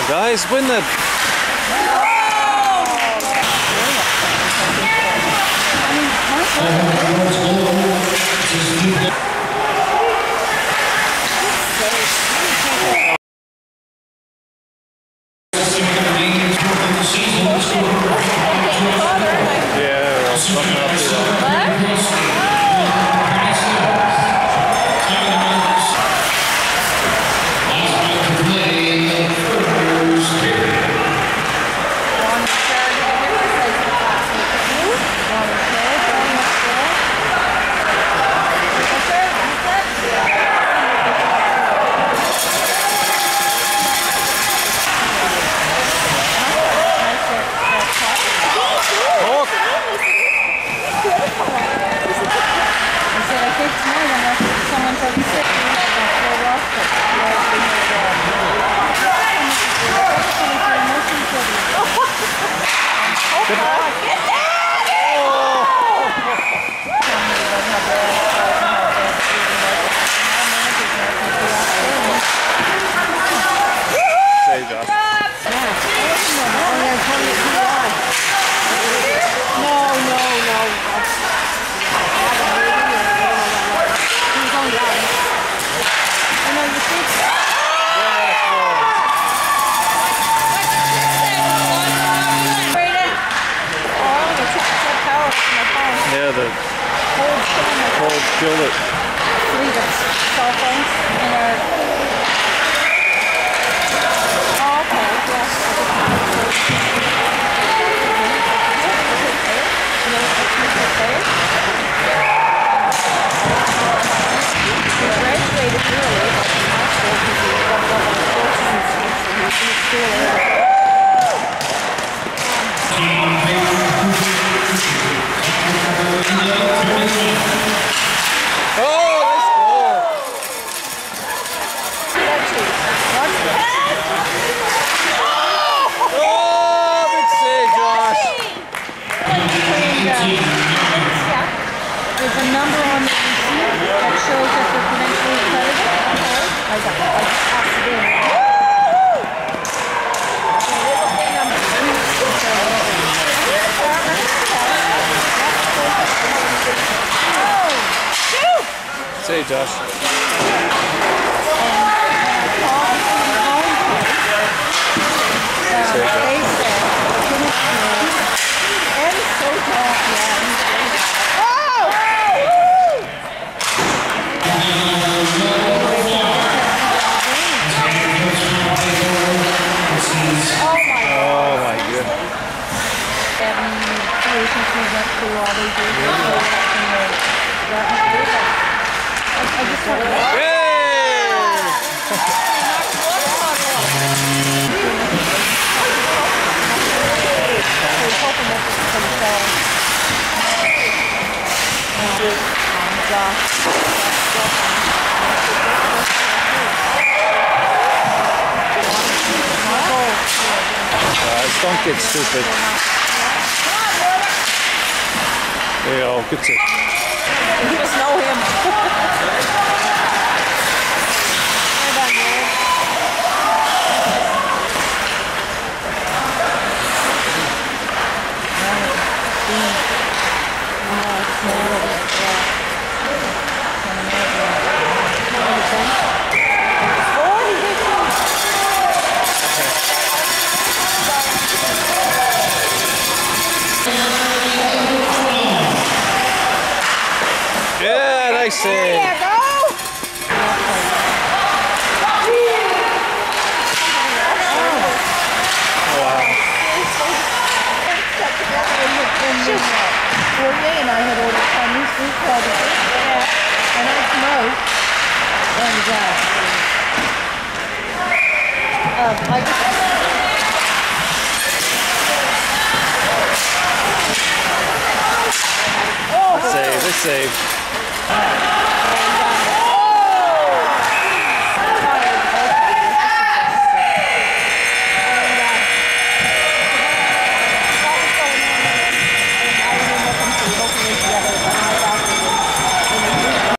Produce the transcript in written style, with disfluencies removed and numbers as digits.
guys, win the... Yeah, the cold killed it. Leave it. Cell phones and our... Oh, okay, yes. He graduated early, but in high school because he got up on the courses and stuff, so he finished school early. There's a number on the receipt that shows that they're potentially accredited. I just passed it in. Say, Josh. I just want to don't get stupid. There you go, good tip. You must know him. Yeah, nice save. There you go. Wow. And I had ordered Chinese food products, and I smoke, and I just... Save, it's saved.